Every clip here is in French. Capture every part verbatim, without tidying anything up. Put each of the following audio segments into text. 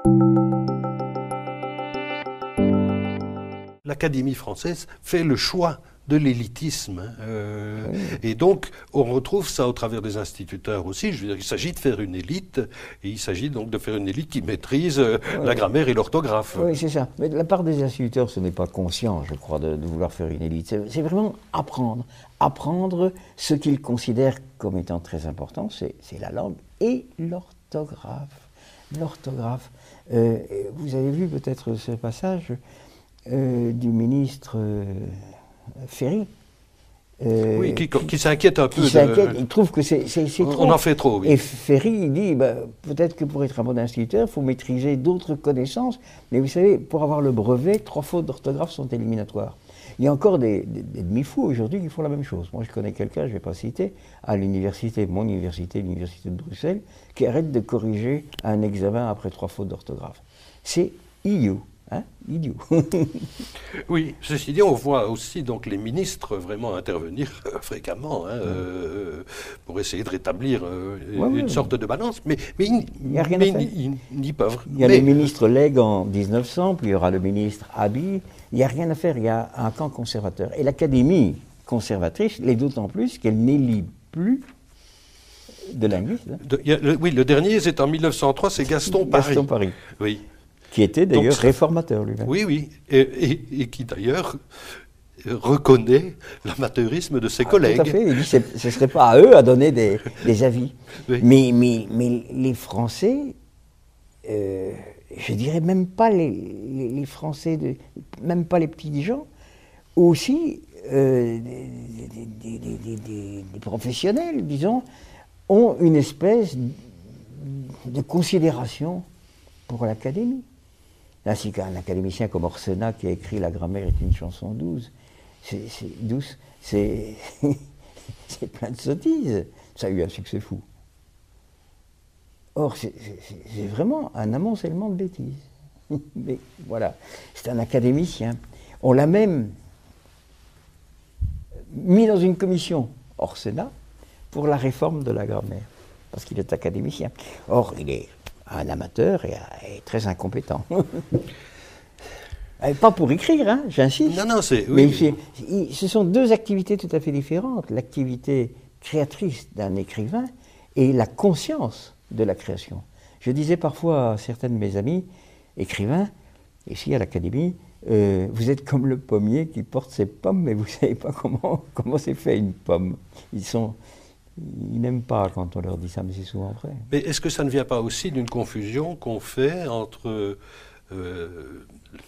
L'Académie française fait le choix de l'élitisme. Euh, oui. Et donc, on retrouve ça au travers des instituteurs aussi. Je veux dire, il s'agit de faire une élite, et il s'agit donc de faire une élite qui maîtrise euh, oui. la grammaire et l'orthographe. Oui, c'est ça. Mais de la part des instituteurs, ce n'est pas conscient, je crois, de, de vouloir faire une élite. C'est vraiment apprendre. Apprendre ce qu'ils considèrent comme étant très important, c'est la langue et l'orthographe. L'orthographe. Euh, vous avez vu peut-être ce passage euh, du ministre... Euh, Ferry. Euh, oui, qui, qui s'inquiète un peu. Qui s'inquiète, il trouve que c'est trop. On en fait trop, oui. Et Ferry, il dit, bah, peut-être que pour être un bon instituteur, il faut maîtriser d'autres connaissances, mais vous savez, pour avoir le brevet, trois fautes d'orthographe sont éliminatoires. Il y a encore des, des, des demi-fous aujourd'hui qui font la même chose. Moi, je connais quelqu'un, je ne vais pas citer, à l'université, mon université, l'université de Bruxelles, qui arrête de corriger un examen après trois fautes d'orthographe. C'est idiot. Hein, idiot. Oui, ceci dit, on voit aussi donc les ministres vraiment intervenir euh, fréquemment hein, euh, pour essayer de rétablir euh, ouais, une ouais, sorte ouais. de balance, mais, mais ils n'y peuvent. Il y a mais... le ministre Legge en mille neuf cents, puis il y aura le ministre Abiy. Il n'y a rien à faire, il y a un camp conservateur. Et l'Académie conservatrice l'est d'autant plus qu'elle n'élit plus de linguistes. Hein. De, y a le, oui, le dernier, c'est en mille neuf cent trois, c'est Gaston Paris. Gaston Paris. Oui. Qui était d'ailleurs réformateur lui-même. Oui, oui, et, et, et qui d'ailleurs reconnaît l'amateurisme de ses ah, collègues. Tout à fait, il dit que ce ne serait pas à eux à donner des, des avis. Oui. Mais, mais, mais les Français, euh, je dirais même pas les, les, les Français, de, même pas les petits gens, aussi euh, des, des, des, des, des, des professionnels, disons, ont une espèce de considération pour l'Académie. Ainsi qu'un académicien comme Orsena qui a écrit La grammaire est une chanson douce, c'est douce, c'est plein de sottises. Ça a eu un succès fou. Or, c'est vraiment un amoncellement de bêtises. Mais voilà, c'est un académicien. On l'a même mis dans une commission, Orsena, pour la réforme de la grammaire, parce qu'il est académicien. Or, il est un amateur et, et très incompétent. Pas pour écrire, hein, j'insiste. Non, non, c'est... Oui. Mais ce sont deux activités tout à fait différentes. L'activité créatrice d'un écrivain et la conscience de la création. Je disais parfois à certains de mes amis écrivains, ici à l'Académie, euh, vous êtes comme le pommier qui porte ses pommes, mais vous ne savez pas comment, comment c'est fait une pomme. Ils sont... Ils n'aiment pas quand on leur dit ça, mais c'est souvent vrai. Mais est-ce que ça ne vient pas aussi d'une confusion qu'on fait entre euh,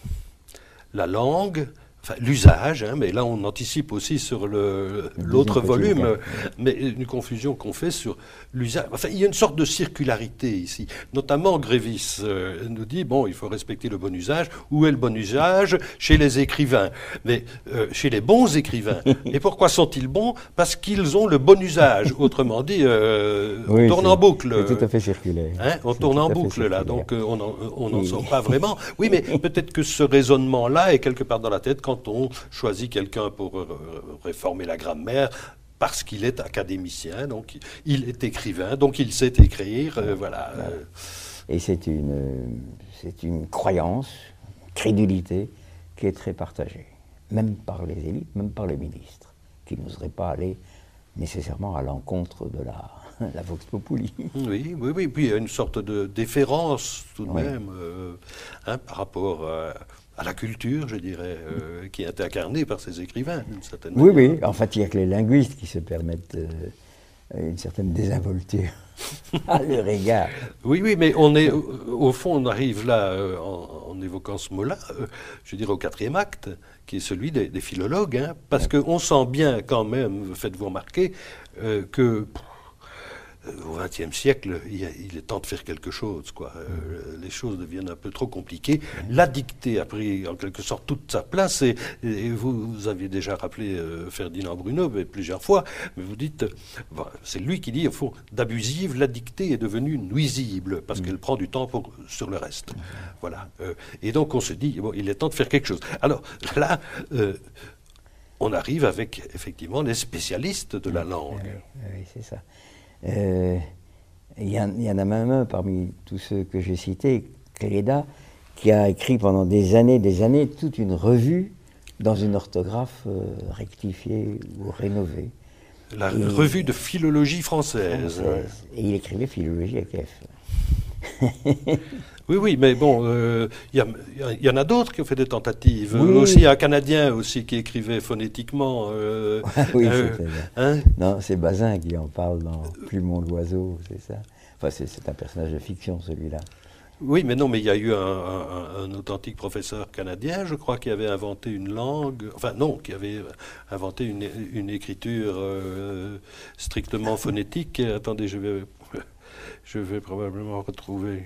la langue, enfin l'usage, hein, mais là on anticipe aussi sur l'autre volume, mais une confusion qu'on fait sur l'usage. Enfin, il y a une sorte de circularité ici. Notamment Grévis euh, nous dit, bon, il faut respecter le bon usage. Où est le bon usage? Chez les écrivains. Mais euh, chez les bons écrivains. Et pourquoi sont-ils bons? Parce qu'ils ont le bon usage. Autrement dit, euh, oui, on tourne en boucle. C'est tout à fait circulaire. Hein, on tourne en boucle, là, donc euh, on n'en oui. sort pas vraiment. Oui, mais peut-être que ce raisonnement-là est quelque part dans la tête quand on choisit quelqu'un pour euh, réformer la grammaire, parce qu'il est académicien, donc il est écrivain, donc il sait écrire, euh, voilà. voilà. Et c'est une, c'est une croyance, une crédulité qui est très partagée, même par les élites, même par les ministres, qui n'oseraient pas aller nécessairement à l'encontre de la, la vox populi. Oui, oui, oui, puis il y a une sorte de déférence tout de oui. même euh, hein, par rapport à... à la culture, je dirais, euh, qui est incarnée par ces écrivains, d'une certaine oui, manière. Oui, oui. En fait, il n'y a que les linguistes qui se permettent euh, une certaine désinvolture à leur égard. Oui, oui, mais on est, au, au fond, on arrive là, euh, en, en évoquant ce mot-là, euh, je dirais au quatrième acte, qui est celui des, des philologues, hein, parce oui. qu'on sent bien quand même, faites-vous remarquer, euh, que... au vingtième siècle, il, il est temps de faire quelque chose, quoi. Euh, les choses deviennent un peu trop compliquées. La dictée a pris en quelque sorte toute sa place, et, et vous, vous aviez déjà rappelé euh, Ferdinand Bruno mais plusieurs fois, mais vous dites, bon, c'est lui qui dit, au fond, d'abusive, la dictée est devenue nuisible, parce mmh. qu'elle prend du temps pour, sur le reste. Mmh. Voilà. Euh, et donc on se dit, bon, il est temps de faire quelque chose. Alors là, euh, on arrive avec, effectivement, les spécialistes de la langue. Oui, oui c'est ça. Il euh, y, y en a même un parmi tous ceux que j'ai cités, Archuleta, qui a écrit pendant des années, des années, toute une revue dans une orthographe euh, rectifiée ou rénovée. La et, revue de philologie française. française. Et il écrivait philologie avec F. Oui, oui, mais bon, il euh, y, y, y en a d'autres qui ont fait des tentatives. Oui. Aussi un Canadien aussi qui écrivait phonétiquement. Euh, oui, euh, c'est hein Non, c'est Bazin qui en parle dans Plumon l'oiseau, c'est ça. Enfin, c'est un personnage de fiction, celui-là. Oui, mais non, mais il y a eu un, un, un authentique professeur canadien, je crois, qui avait inventé une langue, enfin non, qui avait inventé une, une écriture euh, strictement phonétique. Et, attendez, je vais, je vais probablement retrouver.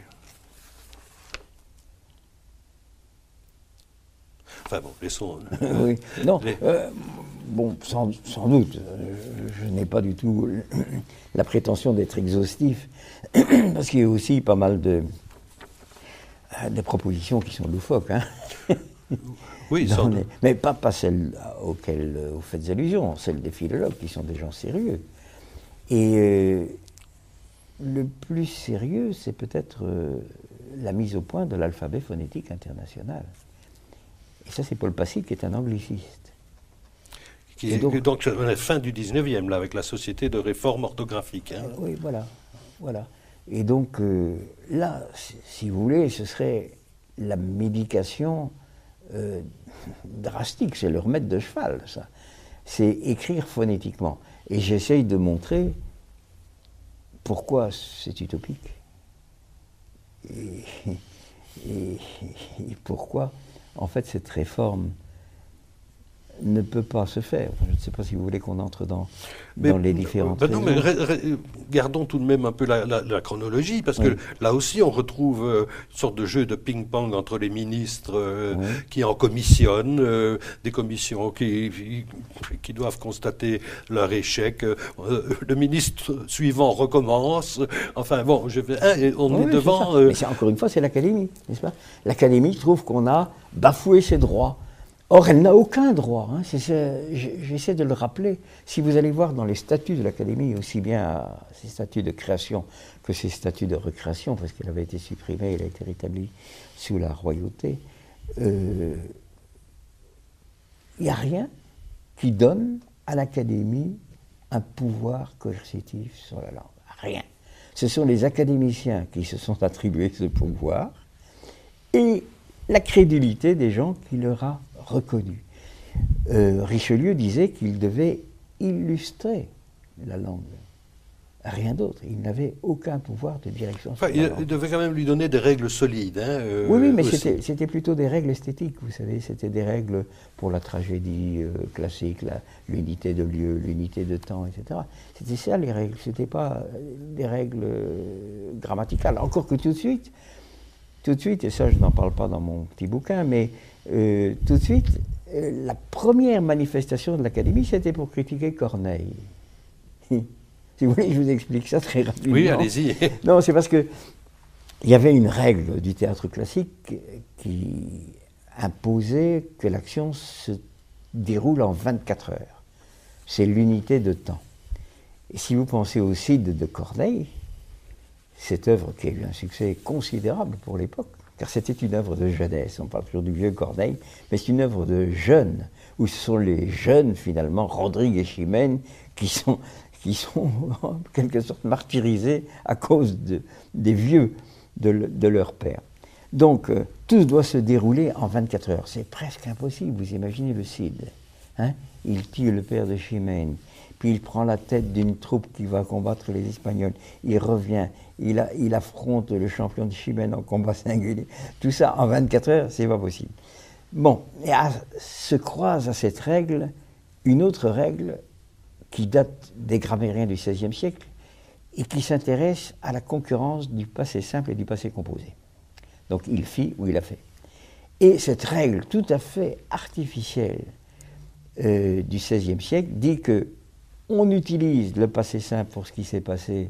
Enfin bon, laissons. Oui, non, les... euh, bon, sans, sans doute, je, je n'ai pas du tout la prétention d'être exhaustif, parce qu'il y a aussi pas mal de. des propositions qui sont loufoques, hein. Oui, sans doute. Les, mais pas, pas celles auxquelles vous faites allusion, celles des philologues qui sont des gens sérieux. Et euh, le plus sérieux, c'est peut-être euh, la mise au point de l'alphabet phonétique international. Et ça, c'est Paul Passy qui est un angliciste. Qui est, donc, donc à la fin du dix-neuvième, là, avec la Société de réforme orthographique. Hein. Euh, oui, voilà, voilà. Et donc, euh, là, si vous voulez, ce serait la médication euh, drastique, c'est le remède de cheval, ça. C'est écrire phonétiquement. Et j'essaye de montrer pourquoi c'est utopique. Et, et, et pourquoi, en fait, cette réforme ne peut pas se faire. Je ne sais pas si vous voulez qu'on entre dans, mais, dans les différentes ben non, mais gardons tout de même un peu la, la, la chronologie, parce oui. que là aussi on retrouve euh, une sorte de jeu de ping-pong entre les ministres euh, oui. qui en commissionnent, euh, des commissions qui, qui, qui doivent constater leur échec. Euh, le ministre suivant recommence. Enfin bon, je vais, hein, on oui, est devant... C'est euh... Mais encore une fois, c'est l'Académie, n'est-ce pas? L'Académie trouve qu'on a bafoué ses droits. Or, elle n'a aucun droit, hein. J'essaie de le rappeler. Si vous allez voir dans les statuts de l'Académie, aussi bien ses statuts de création que ses statuts de recréation, parce qu'elle avait été supprimée, elle a été rétablie sous la royauté, il euh, n'y a rien qui donne à l'Académie un pouvoir coercitif sur la langue. Rien. Ce sont les académiciens qui se sont attribués ce pouvoir et la crédulité des gens qui leur a reconnu. Euh, Richelieu disait qu'il devait illustrer la langue. Rien d'autre. Il n'avait aucun pouvoir de direction. Enfin, il, il devait quand même lui donner des règles solides. Hein, euh, oui, oui, mais c'était plutôt des règles esthétiques, vous savez. C'était des règles pour la tragédie euh, classique, l'unité de lieu, l'unité de temps, et cetera. C'était ça les règles. C'était pas des règles euh, grammaticales. Encore que tout de suite, tout de suite, et ça je n'en parle pas dans mon petit bouquin, mais euh, tout de suite, euh, la première manifestation de l'Académie, c'était pour critiquer Corneille. Si vous voulez, je vous explique ça très rapidement. Oui, allez-y. Non, c'est parce que il y avait une règle du théâtre classique qui imposait que l'action se déroule en vingt-quatre heures. C'est l'unité de temps. Et si vous pensez au Cid de Corneille, cette œuvre qui a eu un succès considérable pour l'époque, car c'était une œuvre de jeunesse, on parle toujours du vieux Corneille, mais c'est une œuvre de jeunes, où ce sont les jeunes, finalement, Rodrigue et Chimène, qui sont, qui sont en quelque sorte martyrisés à cause de, des vieux de, de leur père. Donc, euh, tout doit se dérouler en vingt-quatre heures. C'est presque impossible, vous imaginez le Cid. Hein? Il tue le père de Chimène, puis il prend la tête d'une troupe qui va combattre les Espagnols, il revient, il, a, il affronte le champion de Chimène en combat singulier. Tout ça en vingt-quatre heures, c'est pas possible. Bon, et à, se croise à cette règle une autre règle qui date des grammairiens du seizième siècle et qui s'intéresse à la concurrence du passé simple et du passé composé. Donc il fit ou il a fait. Et cette règle tout à fait artificielle euh, du seizième siècle dit que on utilise le passé simple pour ce qui s'est passé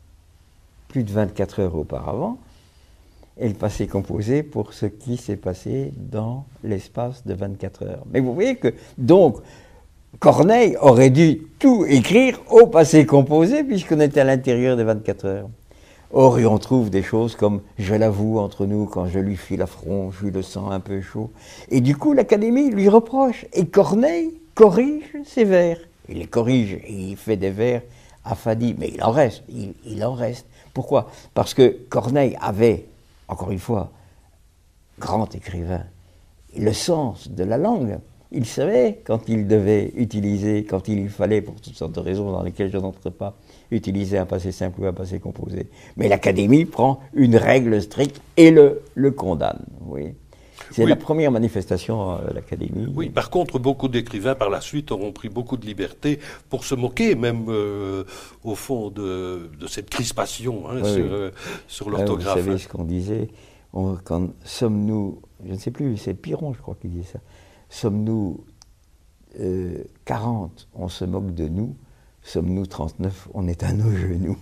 plus de vingt-quatre heures auparavant, et le passé composé pour ce qui s'est passé dans l'espace de vingt-quatre heures. Mais vous voyez que, donc, Corneille aurait dû tout écrire au passé composé, puisqu'on était à l'intérieur des vingt-quatre heures. Or, et on trouve des choses comme « Je l'avoue entre nous, quand je lui fis l'affront, j'eus le sang un peu chaud ». Et du coup, l'Académie lui reproche. Et Corneille corrige ses vers. Il les corrige et il fait des vers affadis. Mais il en reste, il, il en reste. Pourquoi? Parce que Corneille avait, encore une fois, grand écrivain, le sens de la langue. Il savait quand il devait utiliser, quand il fallait, pour toutes sortes de raisons dans lesquelles je n'entre pas, utiliser un passé simple ou un passé composé. Mais l'Académie prend une règle stricte et le, le condamne. Oui. C'est oui. la première manifestation de l'Académie. Oui, par contre, beaucoup d'écrivains par la suite auront pris beaucoup de liberté pour se moquer, même euh, au fond de, de cette crispation hein, oui, sur, oui. euh, sur l'orthographe. Vous savez ce qu'on disait, on, quand sommes-nous, je ne sais plus, c'est Piron, je crois, qui disait ça. Sommes-nous euh, quarante, on se moque de nous. Sommes-nous trente-neuf, on est à nos genoux.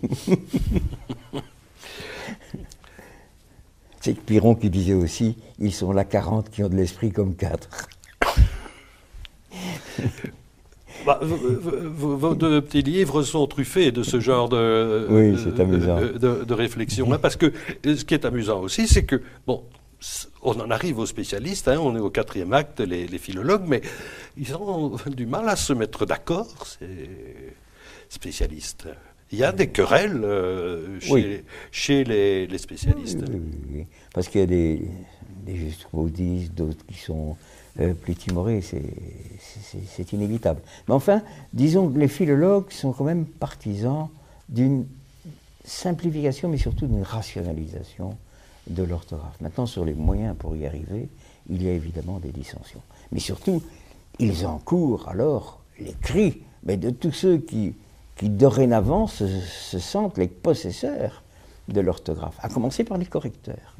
C'est Piron qui disait aussi, ils sont là quarante qui ont de l'esprit comme quatre. Bah, vos deux petits livres sont truffés de ce genre de, oui, c'est amusant. de, de, de réflexion. Hein, parce que ce qui est amusant aussi, c'est que, bon, on en arrive aux spécialistes, hein, on est au quatrième acte, les, les philologues, mais ils ont du mal à se mettre d'accord, ces spécialistes. Il y a des querelles euh, chez, oui. chez les, les spécialistes. Oui, oui, oui. Parce qu'il y a des, des jusqu'au-dix, d'autres qui sont euh, plus timorés, c'est inévitable. Mais enfin, disons que les philologues sont quand même partisans d'une simplification, mais surtout d'une rationalisation de l'orthographe. Maintenant, sur les moyens pour y arriver, il y a évidemment des dissensions. Mais surtout, ils encourent alors les cris mais de tous ceux qui, qui dorénavant se, se sentent les possesseurs de l'orthographe, à commencer par les correcteurs.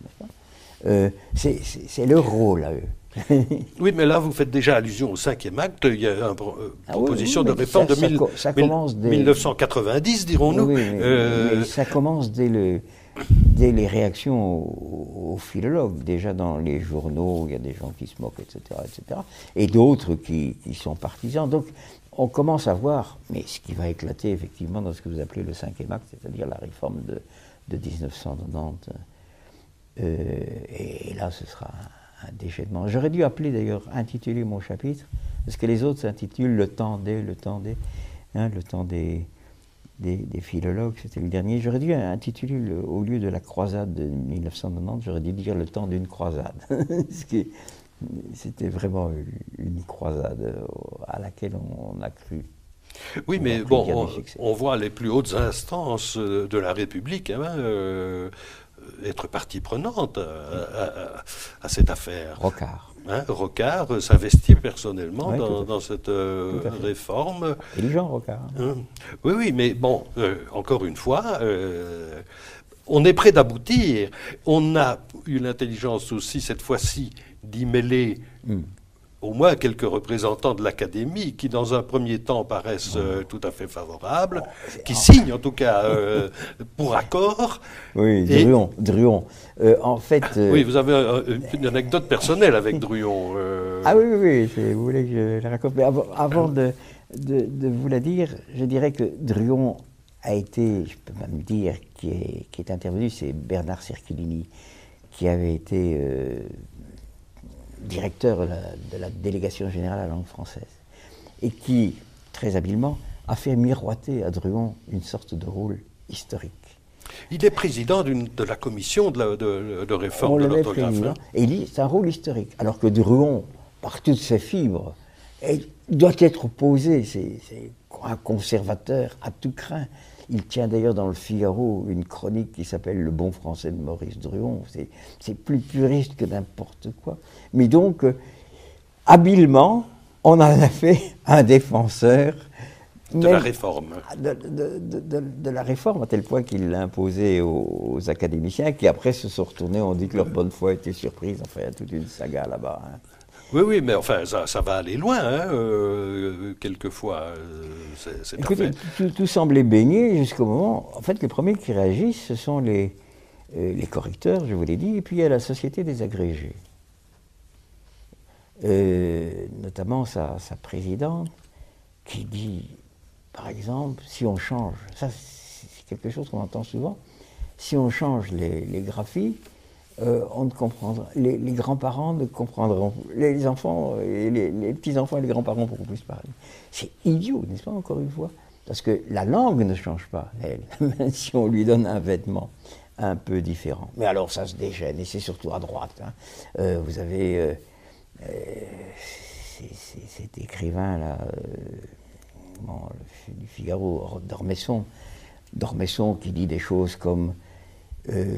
Euh, c'est leur rôle à eux. Oui, mais là, vous faites déjà allusion au cinquième acte. Il y a une euh, ah, proposition oui, oui, de réforme ça, de mille, ça, ça mille, dès... mille neuf cent quatre-vingt-dix, dirons-nous. Oui, mais, euh... mais ça commence dès, le, dès les réactions aux, aux philologues. Déjà dans les journaux, il y a des gens qui se moquent, et cetera, et cetera. Et d'autres qui, qui sont partisans. Donc, on commence à voir, mais ce qui va éclater effectivement dans ce que vous appelez le cinquième acte, c'est-à-dire la réforme de, de mille neuf cent quatre-vingt-dix. Euh, et, et là, ce sera un déchaînement. J'aurais dû appeler d'ailleurs, intituler mon chapitre, parce que les autres s'intitulent Le temps des, le temps des, hein, le temps des, des, des philologues, c'était le dernier. J'aurais dû intituler, le, au lieu de la croisade de mille neuf cent quatre-vingt-dix, j'aurais dû dire Le temps d'une croisade. Ce qui c'était vraiment une croisade à laquelle on a cru. Oui, mais bon, on, on voit les plus hautes instances de la République hein, euh, être partie prenante à, à, à cette affaire. Rocard. Hein, Rocard s'investit personnellement oui, dans, dans cette euh, réforme. Intelligent, Rocard. Hein. Oui, oui, mais bon, euh, encore une fois, euh, on est prêt d'aboutir. On a eu l'intelligence aussi, cette fois-ci, d'y mêler mm. au moins quelques représentants de l'Académie qui, dans un premier temps, paraissent euh, tout à fait favorables, oh, qui signent en tout cas euh, pour accord. Oui, et... Druon. Druon. Euh, en fait, euh... oui, vous avez euh, une anecdote personnelle avec Druon. Euh... Ah oui, oui, oui, vous voulez que je la raconte. Mais avant, avant de, de, de vous la dire, je dirais que Druon a été, je peux même dire, qui est, qui est intervenu, c'est Bernard Cerchilini, qui avait été euh, directeur de la, de la délégation générale à la langue française, et qui, très habilement, a fait miroiter à Druon une sorte de rôle historique. Il est président de la commission de, la, de, de réforme de l'orthographe. Hein. Et c'est un rôle historique, alors que Druon, par toutes ses fibres, est, doit être opposé, c'est un conservateur à tout craint. Il tient d'ailleurs dans le Figaro une chronique qui s'appelle « Le bon français de Maurice Druon ». C'est plus puriste que n'importe quoi. Mais donc, euh, habilement, on en a fait un défenseur. De la réforme. De, de, de, de, de la réforme, à tel point qu'il l'a imposé aux, aux académiciens, qui après se sont retournés, on dit que leur bonne foi était surprise. Enfin, il y a toute une saga là-bas. Hein. Oui, oui, mais enfin, ça, ça va aller loin, hein, euh, quelquefois, euh, cette Écoutez, affaire. Tout, tout semblait baigner jusqu'au moment... En fait, les premiers qui réagissent, ce sont les, euh, les correcteurs, je vous l'ai dit, et puis il y a la Société des agrégés. Euh, notamment sa, sa présidente, qui dit, par exemple, si on change, ça c'est quelque chose qu'on entend souvent, si on change les, les graphies, euh, on ne comprendra, les, les grands-parents ne comprendront, les enfants, et les, les petits-enfants et les grands-parents pourront plus parler. C'est idiot, n'est-ce pas, encore une fois? Parce que la langue ne change pas, elle, même si on lui donne un vêtement un peu différent. Mais alors ça se déchaîne, et c'est surtout à droite. Hein. Euh, vous avez euh, euh, c'est, c'est, cet écrivain-là, euh, bon, du Figaro, D'Ormesson, D'Ormesson qui dit des choses comme euh,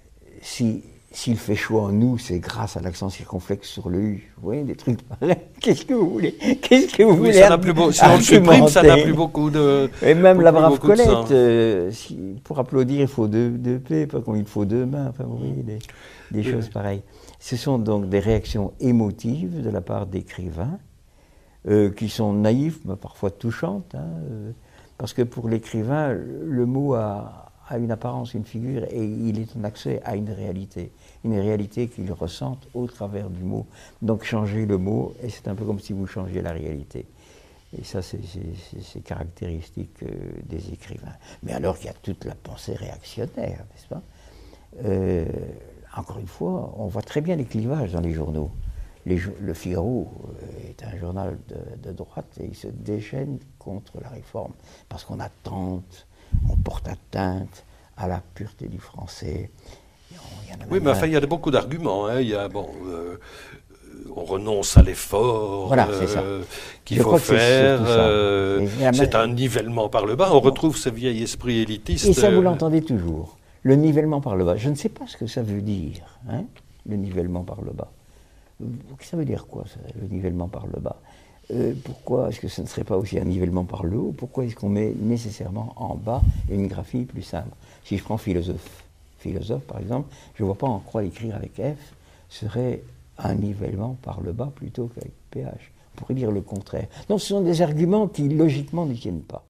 si, s'il fait chaud en nous, c'est grâce à l'accent circonflexe sur le U. Vous voyez, des trucs pareils. Qu'est-ce que vous voulez? Qu'est-ce que vous oui, voulez ça n'a plus beau, si on le supprime, ça n'a plus beaucoup de. Et même la brave Colette, euh, si, pour applaudir, il faut deux, deux P, pas comme il faut deux mains. Enfin, vous voyez, des, des oui. choses pareilles. Ce sont donc des réactions émotives de la part d'écrivains euh, qui sont naïfs, mais parfois touchantes, hein, euh, parce que pour l'écrivain, le mot a, a une apparence, une figure, et il est un accès à une réalité, une réalité qu'il ressent au travers du mot. Donc changer le mot, et c'est un peu comme si vous changiez la réalité. Et ça, c'est, c'est, c'est caractéristique euh, des écrivains. Mais alors qu'il y a toute la pensée réactionnaire, n'est-ce pas? euh, Encore une fois, on voit très bien les clivages dans les journaux. Les, le Figaro est un journal de, de droite et il se déchaîne contre la réforme parce qu'on attente, on porte atteinte à la pureté du français. Oui, mais enfin, il y a beaucoup d'arguments. Hein. Il y a, bon, euh, on renonce à l'effort voilà, euh, qu'il faut faire. C'est, euh, c'est un nivellement par le bas. On retrouve ce vieil esprit élitiste. Et ça, vous l'entendez toujours. Le nivellement par le bas. Je ne sais pas ce que ça veut dire, hein, le nivellement par le bas. Ça veut dire quoi, ça, le nivellement par le bas? euh, Pourquoi est-ce que ce ne serait pas aussi un nivellement par le haut? Pourquoi est-ce qu'on met nécessairement en bas une graphie plus simple? Si je prends philosophe, philosophe par exemple, je ne vois pas en quoi écrire avec F serait un nivellement par le bas plutôt qu'avec P H. On pourrait dire le contraire. Donc ce sont des arguments qui logiquement ne tiennent pas.